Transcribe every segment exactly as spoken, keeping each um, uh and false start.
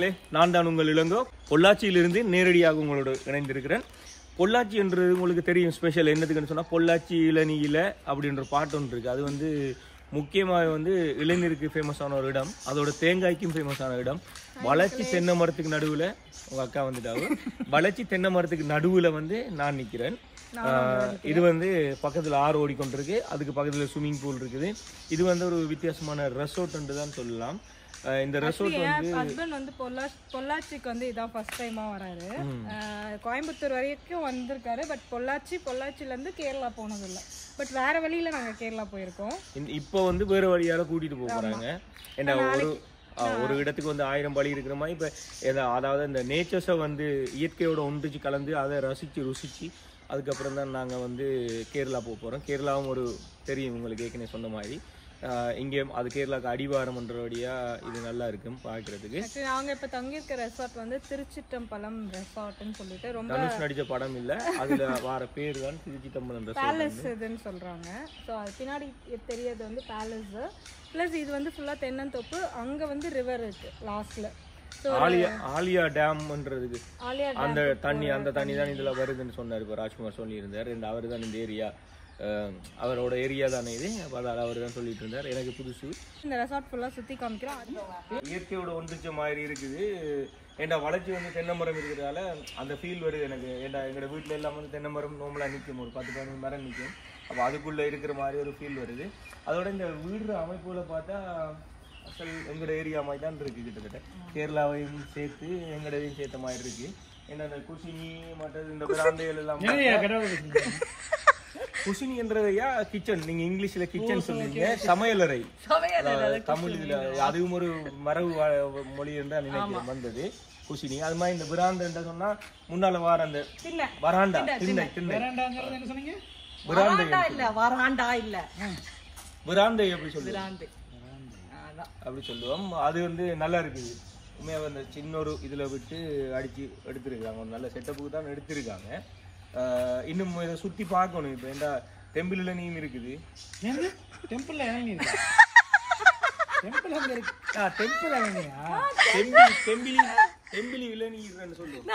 மக்களே, நான் தான் உங்கள் இளங்கோ. பொள்ளாச்சியிலிருந்து நேரடியாக உங்களோட இணைந்திருக்கிறேன். பொள்ளாச்சி என்றது உங்களுக்கு தெரியும் ஸ்பெஷல் என்னதுக்குன்னு சொன்னால், பொள்ளாச்சி இளநீல அப்படின்ற பாட்டு ஒன்று இருக்குது. அது வந்து முக்கியமாக வந்து இளநீருக்கு ஃபேமஸான ஒரு இடம், அதோட தேங்காய்க்கும் ஃபேமஸான இடம். வளர்ச்சி தென்னை மரத்துக்கு நடுவில் உங்கள் அக்கா வந்துட்டாங்க. வளர்ச்சி தென்னை மரத்துக்கு நடுவில் வந்து நான் நிற்கிறேன். இது வந்து பக்கத்தில் ஆறு ஓடிக்கொண்டிருக்கு, அதுக்கு பக்கத்தில் ஸ்விம்மிங் பூல் இருக்குது. இது வந்து ஒரு வித்தியாசமான ரெசார்ட் தான் சொல்லலாம். இந்த ரெசார்ட் வந்து ஹஸ்பண்ட் வந்து பொள்ளாச்சி பொள்ளாச்சிக்கு வந்து இதான் ஃபர்ஸ்ட் டைமா வராரு. கோயம்புத்தூர் வரைக்கும் வந்திருக்காரு. பட் பொள்ளாச்சி பொள்ளாச்சில இருந்து கேரளா போனதில்லை. பட் வேற வழியில நாங்க கேரளா போயிருக்கோம். இப்போ வந்து வேற வழியால கூட்டிட்டு போறாங்க. ஏன்னா ஒரு ஒரு இடத்துக்கு வந்து ஆயிரம் வழி இருக்கிற மாதிரி இப்போ அதாவது இந்த நேச்சர்ஸை வந்து இயற்கையோட ஒன்றிச்சு கலந்து அதை ரசிச்சு ருசிச்சு அதுக்கப்புறம் தான் நாங்கள் வந்து கேரளா போக போகிறோம். கேரளாவும் ஒரு தெரியும் உங்களுக்கு ஏற்கனவே சொன்ன மாதிரி. இங்கே அது கேரளாவுக்கு அடிவாரம்ன்றபடியாக இது நல்லா இருக்கும் பார்க்கறதுக்கு. நாங்கள் இப்போ தங்கியிருக்க ரெசார்ட் வந்து திருச்சிட்டம்பலம் ரெசார்ட்னு சொல்லிட்டு ரொம்ப தனுஷ் நடித்த படம் இல்லை, அதில் வர பேர் தான் திருச்சிட்டம்பலம் பேலஸ் இதுன்னு சொல்கிறாங்க. ஸோ அது பின்னாடி தெரியறது வந்து பேலஸ். ப்ளஸ் இது வந்து ஃபுல்லாக தென்னந்தோப்பு. அங்கே வந்து ரிவர் இருக்கு லாஸ்ட்ல. ஆலியா ஆலியா டேம்ன்றதுக்கு அந்த தண்ணி அந்த தண்ணி தான் இதில் வருதுன்னு சொன்னார். இப்போ ராஜ்குமார் சொல்லியிருந்தார். இந்த அவர் தான் இந்த ஏரியா, அவரோட ஏரியா தானே இது. அதாவது அவர் தான் சொல்லிட்டு இருந்தார். எனக்கு புதுசு. இந்த ரெசார்ட் ஃபுல்லாக சுற்றி காமிக்கிறோம். இயற்கையோட ஒன்றிச்ச மாதிரி இருக்குது. ஏண்டா வளர்ச்சி வந்து தென்னை மரம் இருக்கிறதால அந்த ஃபீல் வருது எனக்கு. ஏண்டா எங்களோட வீட்டில் எல்லாம் வந்து தென்னை மரம் நோம்பலாக நிற்கும், ஒரு பத்து பதினஞ்சு மரம் நிற்கும். அப்போ அதுக்குள்ளே இருக்கிற மாதிரி ஒரு ஃபீல் வருது. அதோட இந்த வீடு அமைப்புகளை பார்த்தா அசல் எங்களோட ஏரியா மாதிரி தான் இருக்குது. கிட்டத்தட்ட கேரளாவையும் சேர்த்து எங்களோடையும் சேர்த்த மாதிரி இருக்குது. ஏன்னா இந்த குசினி மற்றது இந்த பிராந்தைகள் எல்லாம் குசினி என்றதையா கிச்சன், நீங்க இங்கிலீஷ்ல கிச்சன் சொல்லுவீங்க, சமையலறை தமிழ் இதுல அதுவும் ஒரு மரபு மொழி என்று நினைக்கிறேன் வந்தது குசினி. அது மாதிரி இந்த பிராந்த என்று சொன்னா முன்னால வார அந்த வராண்டா திண்ணை திண்ணை பிராந்தை எப்படி சொல்லுவோம் அப்படி சொல்லுவோம். அது வந்து நல்லா இருக்குது. உண்மையாக அந்த சின்ன ஒரு இதுல விட்டு அடிச்சு எடுத்திருக்காங்க. ஒரு நல்ல செட்டப்புக்கு தான் எடுத்திருக்காங்க. இன்னும் இதை சுற்றி பார்க்கணும். இப்போ ஏண்டா டெம்பிள் இளநீயும் இருக்குது. டெம்பிள் இளநீ டெம்பிள் இளநீர்னு சொல்லுவோம்.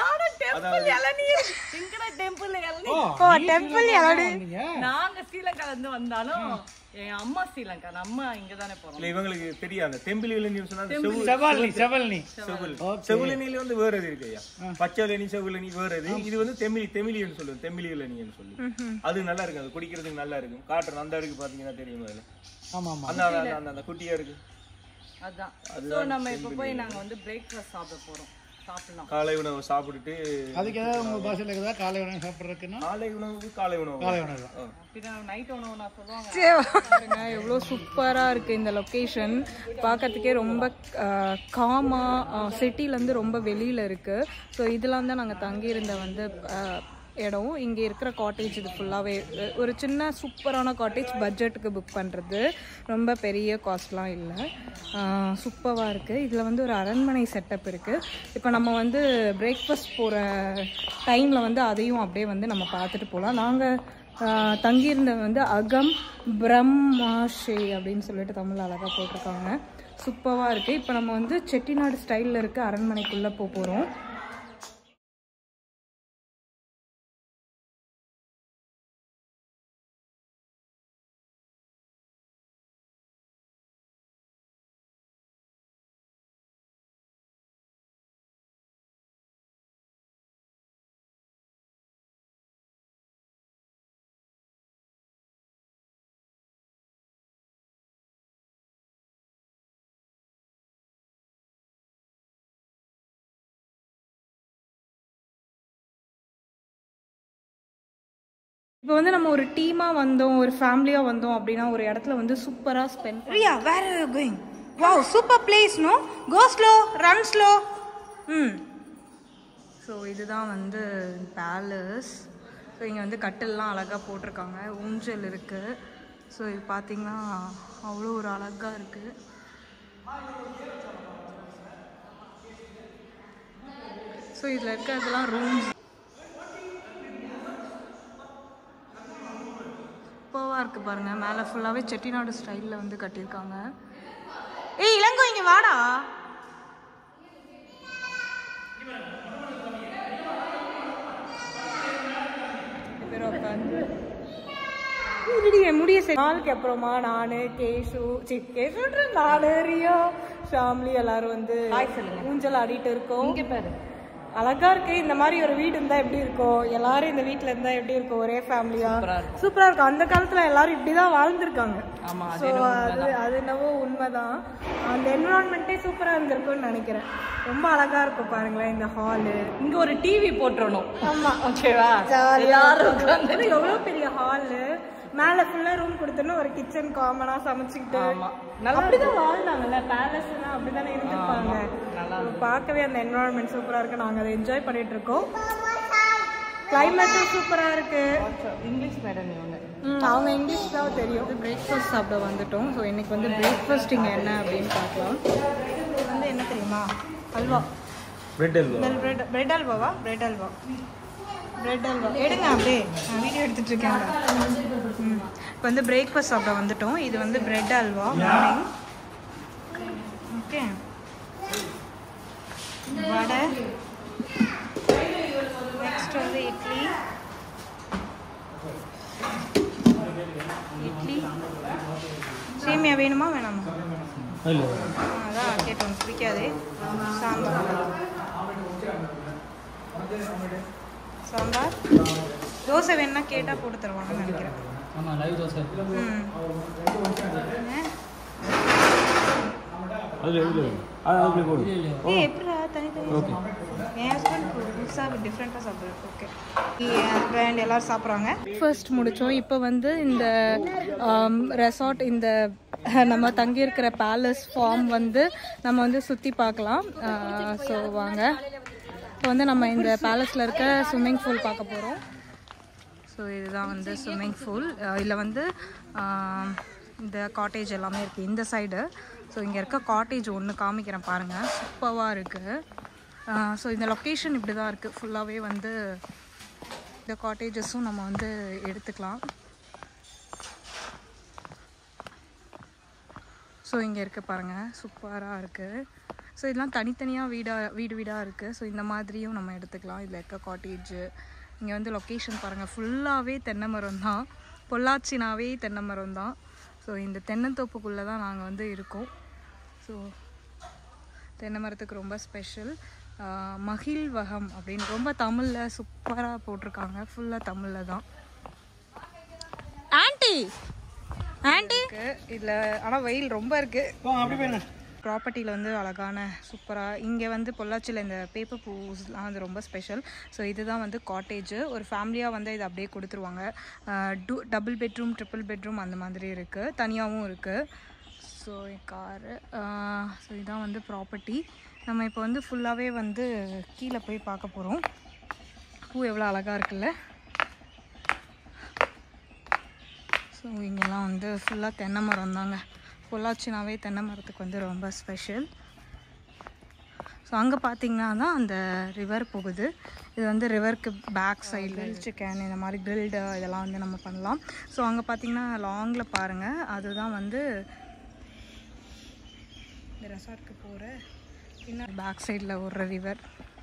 நாங்க ஸ்ரீலங்கால இருந்து வந்தாலும் என் அம்மா ஸ்ரீலங்கா, அம்மா இங்க தானே போறோம். இவங்களுக்கு தெரியாது டெம்பிள் இளநீர் சொன்னா செவிலனில வந்து வேற எது இருக்கு ஐயா. பச்சை இளநீ செவிலனி வேற எது. இது வந்து தெமிழி தெமிழின்னு சொல்லுவோம். தெமிழி இளநீன்னு சொல்லி அது நல்லா இருக்கு. அது குடிக்கிறதுக்கு நல்லா இருக்கும். காட்டுறேன் அந்த இருக்கு பாத்தீங்கன்னா தெரியும். அதுல அந்த அந்த குட்டியா இருக்கு. அதான் சோ நம்ம இப்ப போய் நாங்க வந்து பிரேக்ஃபாஸ்ட் சாப்பிட போறோம். சாப்பிடலாம். காலை உணவு சாப்பிட்டுட்டு அதுக்கு ஏதாவது உங்க பாஷையில இருக்குதா காலை உணவு சாப்பிடுறதுக்குன்னா? காலை உணவு காலை உணவு காலை உணவு பின்ன நைட் உணவு நான் சொல்லுவாங்க. எவ்வளோ சூப்பராக இருக்குது இந்த லொக்கேஷன். பார்க்கறதுக்கே ரொம்ப காமாக, சிட்டிலேருந்து ரொம்ப வெளியில் இருக்குது. ஸோ இதெல்லாம் தான் நாங்கள் தங்கியிருந்த வந்து இடம். இங்கே இருக்கிற காட்டேஜ் இது ஃபுல்லாகவே ஒரு சின்ன சூப்பரான காட்டேஜ். பட்ஜெட்டுக்கு புக் பண்ணுறது, ரொம்ப பெரிய காஸ்ட்லாம் இல்லை. சூப்பராக இருக்குது. இதில் வந்து ஒரு அரண்மனை செட்டப் இருக்குது. இப்போ நம்ம வந்து பிரேக்ஃபாஸ்ட் போகிற டைமில் வந்து அதையும் அப்படியே வந்து நம்ம பார்த்துட்டு போகலாம். நாங்கள் தங்கியிருந்த வந்து அகம் பிரம்மாஷே அப்படின்னு சொல்லிட்டு தமிழ் அழகாக போட்டிருக்காங்க. சூப்பராக இருக்குது. இப்போ நம்ம வந்து செட்டிநாடு ஸ்டைலில் இருக்க அரண்மனைக்குள்ளே போக போகிறோம். இப்போ வந்து நம்ம ஒரு டீமாக வந்தோம், ஒரு ஃபேமிலியாக வந்தோம் அப்படின்னா ஒரு இடத்துல வந்து சூப்பராக spend. Riya, where are you going? Wow, super place. No, go slow, run slow. Hmm so இதுதான் வந்து பேலஸ். ஸோ இங்கே வந்து கட்டில்லாம் அழகாக போட்டிருக்காங்க, ஊஞ்சல் இருக்குது. ஸோ இது பார்த்தீங்கன்னா அவ்வளோ ஒரு அழகாக இருக்குது. ஸோ இதில் இருக்கிறதெல்லாம் ரூம்ஸ். சூப்பராக இருக்குது பாருங்கள். மேலே ஃபுல்லாகவே செட்டிநாடு ஸ்டைலில் வந்து கட்டியிருக்காங்க. ஏய் இளங்கோ, இங்கே வாடா. முடிய நாளுக்கு அப்புறமா நானு கேஷு சி கேஷு நானு ரியோ ஷாம்லி எல்லாரும் வந்து ஊஞ்சல் ஆடிட்டு இருக்கோம். இங்க பாரு அழகா இருக்கு. இந்த மாதிரி ஒரு வீடு இருந்தா எப்படி இருக்கும், எல்லாரும் இந்த வீட்டுல இருந்தா எப்படி இருக்கும், ஒரே ஃபேமிலியா சூப்பரா இருக்கும். அந்த காலத்துல எல்லாரும் இப்படிதான் வாழ்ந்திருக்காங்க. அது அது என்னவோ உண்மைதான். அந்த என்விரான்மெண்டே சூப்பரா இருந்திருக்கும்னு நினைக்கிறேன். ரொம்ப அழகா இருக்கும் பாருங்களேன் இந்த ஹாலு. இங்க ஒரு டிவி போட்டுறணும். ஆமா ஓகேவா, எவ்வளவு பெரிய ஹாலு. மேல ஃபுல்லா ரூம் கொடுத்தோன்னு ஒரு கிச்சன் காமனா சமைச்சுக்கிட்டு அப்படிதான் வாழ்ந்தாங்கல்ல. பேலஸ்னா அப்படிதானே இருந்திருப்பாங்க. பார்க்கவே அந்த என்விரான்மெண்ட் சூப்பரா இருக்கு. நாங்க அதை என்ஜாய் பண்ணிட்டு இருக்கோம். கிளைமேட்டும் சூப்பரா இருக்கு. இங்கிலீஷ் மேடம் அவங்க இங்கிலீஷ் தான் தெரியும். பிரேக்ஃபாஸ்ட் சாப்பிட வந்துட்டோம். ஸோ இன்னைக்கு வந்து பிரேக்ஃபாஸ்ட் இங்கே என்ன அப்படின்னு பார்க்கலாம். இது வந்து என்ன தெரியுமா, halwa. Bread halwa. Bread bread அல்வாவா பிரெட் அல்வா பிரெட் அல்வா எடுங்க அப்படியே நான் வீடியோ எடுத்துட்டு இருக்கேன். ம் இப்போ வந்து பிரேக்ஃபாஸ்ட் சாப்பிட வந்துட்டோம். இது வந்து bread halwa morning. Okay, vada, next வந்து இட்லி இட்லி சேமியா வேணுமா வேணாமா? அதான் கேட்டோம், பிடிக்காதே. சாம்பார் சாம்பார் தோசை வேணும்னா கேட்டால் போட்டு தருவாங்கன்னு நினைக்கிறேன். ஆமாம், லைவ் தோசை. ம் எப்படா தனித்தனி என் ஹஸ்பண்ட் புதுசாக டிஃப்ரெண்ட்டாக சாப்பிட்றேன். ஓகே, என் ஹஸ்பண்ட் எல்லோரும் சாப்பிட்றாங்க. ஃபர்ஸ்ட் முடித்தோம். இப்போ வந்து இந்த ரெசார்ட், இந்த நம்ம தங்கியிருக்கிற பேலஸ் ஃபார்ம் வந்து நம்ம வந்து சுற்றி பார்க்கலாம். ஸோ வாங்க, இப்போ வந்து நம்ம இந்த பேலஸில் இருக்க ஸ்விம்மிங் பூல் பார்க்க போகிறோம். ஸோ இதுதான் வந்து ஸ்விம்மிங் பூல். இதில் வந்து இந்த காட்டேஜ் எல்லாமே இருக்குது இந்த சைடு. ஸோ இங்கே இருக்க காட்டேஜ் ஒன்று காமிக்கிறேன் பாருங்கள், சூப்பராக இருக்குது. ஸோ இந்த லொக்கேஷன் இப்படி தான் இருக்குது. ஃபுல்லாகவே வந்து இந்த காட்டேஜஸும் நம்ம வந்து எடுத்துக்கலாம். ஸோ இங்கே இருக்குது பாருங்கள், சூப்பராக இருக்குது. ஸோ இதெல்லாம் தனித்தனியாக வீடாக வீடு வீடாக இருக்குது. ஸோ இந்த மாதிரியும் நம்ம எடுத்துக்கலாம். இதில் இருக்க காட்டேஜு. இங்கே வந்து லொக்கேஷன் பாருங்கள், ஃபுல்லாகவே தென்னை மரம் தான். பொள்ளாச்சினாவே தென்னை மரம் தான். ஸோ இந்த தென்னந்தோப்புக்குள்ளே தான் நாங்கள் வந்து இருக்கோம். ஸோ தென்னை மரத்துக்கு ரொம்ப ஸ்பெஷல். மகிழ்வகம் அப்படின்னு ரொம்ப தமிழில் சூப்பராக போட்டிருக்காங்க. ஃபுல்லாக தமிழில் தான். ஆண்டி ஆண்டி இதில் ஆனால் வெயில் ரொம்ப இருக்குது. ப்ராப்பர்ட்டியில் வந்து அழகான சூப்பராக இங்கே வந்து பொள்ளாச்சியில் இந்த பேப்பர் பூஸ்லாம் வந்து ரொம்ப ஸ்பெஷல். ஸோ இதுதான் வந்து காட்டேஜு. ஒரு ஃபேமிலியாக வந்து இதை அப்படியே கொடுத்துருவாங்க. Two double bedroom triple bedroom அந்த மாதிரி இருக்குது, தனியாகவும் இருக்குது. So car. ஸோ இதுதான் வந்து ப்ராப்பர்ட்டி. நம்ம இப்போ வந்து ஃபுல்லாகவே வந்து கீழே போய் பார்க்க போகிறோம். பூ எவ்வளோ அழகாக இருக்குல்ல. ஸோ இங்கெல்லாம் வந்து ஃபுல்லாக தென்னை மரம் தாங்க. பொள்ளாச்சினாவே தென்னை மரத்துக்கு வந்து ரொம்ப ஸ்பெஷல். ஸோ அங்கே பார்த்தீங்கன்னா தான் அந்த ரிவர் போகுது. இது வந்து ரிவருக்கு பேக் சைடில் சிக்கன் இந்த மாதிரி கிரில்டு இதெல்லாம் வந்து நம்ம பண்ணலாம். ஸோ அங்கே பார்த்தீங்கன்னா லாங்கில் பாருங்கள், அதுதான் வந்து இந்த ரெசார்ட்டுக்கு போகிற பின்னாடி பேக் சைடில் ஒரு ரிவர்.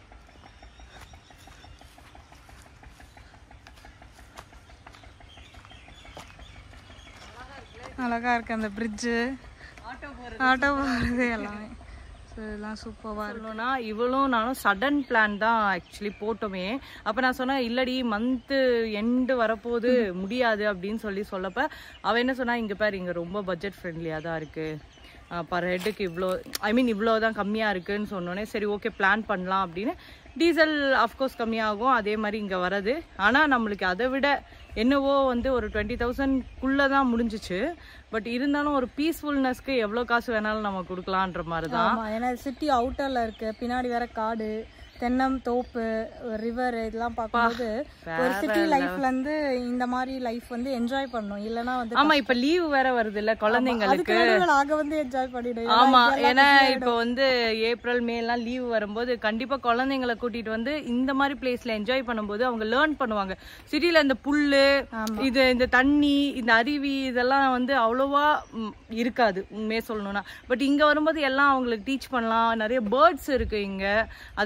அழகாக இருக்குது அந்த பிரிட்ஜு, ஆட்டோ போகிறது எல்லாமே. ஸோ இதெல்லாம் சூப்பராக இருக்கணும்னா இவளும் நானும் சடன் பிளான் தான் ஆக்சுவலி போட்டோமே. அப்போ நான் சொன்னேன் இல்லடி மந்த்து எண்டு வரப்போது முடியாது அப்படின்னு சொல்லி சொல்லப்போ அவள் என்ன சொன்னா, இங்கே பாரு இங்கே ரொம்ப பட்ஜெட் ஃப்ரெண்ட்லியாக தான் இருக்குது, பர் ஹெட்டுக்கு இவ்வளோ ஐ மீன் இவ்வளோ தான் கம்மியாக இருக்குதுன்னு சொன்னோன்னே சரி ஓகே பிளான் பண்ணலாம் அப்படின்னு. டீசல் ஆஃப்கோர்ஸ் கம்மியாகும், அதே மாதிரி இங்கே வரது. ஆனால் நம்மளுக்கு அதை விட என்னவோ வந்து ஒரு டுவெண்ட்டி தௌசண்ட்குள்ளே தான் முடிஞ்சிச்சு. பட் இருந்தாலும் ஒரு பீஸ்ஃபுல்னஸ்க்கு எவ்வளோ காசு வேணாலும் நம்ம கொடுக்கலான்ற மாதிரி தான். ஏன்னா சிட்டி அவுட்டரில் இருக்குது, பின்னாடி வேற காடு, தென்னம் தோப்பு, ரிவர் இதெல்லாம் பார்க்கும்போது ஒரு சிட்டி லைஃப்ல இருந்து இந்த மாதிரி லைஃப் வந்து என்ஜாய் பண்ணணும். இல்லனா வந்து ஆமா இப்ப லீவ் வேற வருது இல்ல குழந்தைங்களுக்கு, நாங்க வந்து என்ஜாய் பண்ணிடுவோம். ஆமா ஏன்னா இப்போ வந்து ஏப்ரல் மே எல்லாம் லீவ் வரும்போது கண்டிப்பா குழந்தைங்களை கூட்டிட்டு வந்து இந்த மாதிரி பிளேஸ்ல என்ஜாய் பண்ணும்போது அவங்க லேர்ன் பண்ணுவாங்க. சிட்டில இந்த புல்லு இது இந்த தண்ணி இந்த அருவி இதெல்லாம் வந்து அவ்வளவா இருக்காது உண்மையே சொல்லணும்னா. பட் இங்க வரும்போது எல்லாம் அவங்களுக்கு டீச் பண்ணலாம். நிறைய பேர்ட்ஸ் இருக்கு இங்க, அதே மாதிரி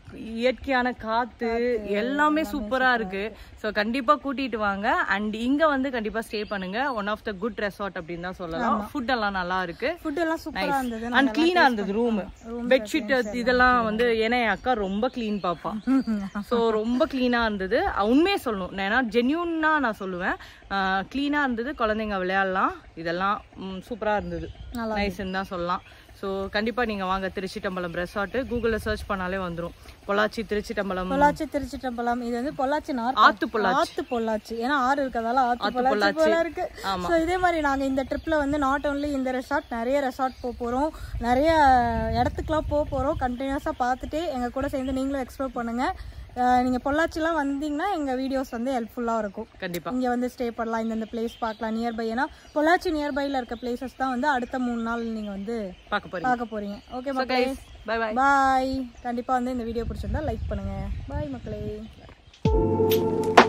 இயற்கையான காத்து எல்லாமே சூப்பரா இருக்கு. ஸோ கண்டிப்பா கூட்டிட்டு வாங்க. அண்ட் இங்க வந்து கண்டிப்பா ஸ்டே பண்ணுங்க. One of the good resort அப்படின்னு தான் சொல்லலாம். ஃபுட் எல்லாம் நல்லா இருக்கு. ஃபுட் எல்லாம் சூப்பரா இருந்தது. அண்ட் கிளீனா இருந்தது ரூம். பெட்ஷீட் இதெல்லாம் வந்து ஏன்னா என் அக்கா ரொம்ப கிளீன் பாப்பா. ஸோ ரொம்ப கிளீனா இருந்தது. உண்மையே சொல்லணும், ஏன்னா ஜென்யூன்னா நான் சொல்லுவேன். கிளீனா இருந்தது, குழந்தைங்க விளையாடலாம், இதெல்லாம் சூப்பரா இருந்தது. நைஸ்ன்னு தான் சொல்லலாம். ஸோ கண்டிப்பா நீங்க வாங்க. திருச்சிட்டம்பலம் ரெசார்ட் கூகுளில் சர்ச் பண்ணாலே வந்துடும். பொள்ளாச்சி திருச்சிட்டம்பலம். பொள்ளாச்சி திருச்சிட்டம்பலம். இது வந்து பொள்ளாச்சி ஆத்து பொள்ளாச்சி. ஆத்து பொள்ளாச்சி ஏன்னா ஆறு இருக்கதால ஆத்து பொள்ளாச்சி போல இருக்கு. ஸோ இதே மாதிரி நாங்க இந்த ட்ரிப்ல வந்து நாட் ஓன்லி இந்த ரெசார்ட், நிறைய ரெசார்ட் போக போறோம், நிறைய இடத்துக்குலாம் போக போறோம். கண்டினியூஸா பார்த்துட்டு எங்க கூட சேர்ந்து நீங்களும் எக்ஸ்ப்ளோர் பண்ணுங்க. நீங்க பொள்ளாச்சிலாம் வந்தீங்கன்னா எங்க வீடியோஸ் வந்து ஹெல்ப்ஃபுல்லா இருக்கும். கண்டிப்பா இங்க வந்து ஸ்டே பண்ணலாம், இந்த பிளேஸ் பார்க்கலாம் நியர்பை. ஏன்னா பொள்ளாச்சி நியர்பைல இருக்க பிளேசஸ் தான் வந்து அடுத்த மூணு நாள் நீங்க வந்து பார்க்க போறீங்க பார்க்க போறீங்க ஓகே மக்களே, பை பை பாய். கண்டிப்பா வந்து இந்த வீடியோ பிடிச்சிருந்தா லைக் பண்ணுங்க. பாய் மக்களே.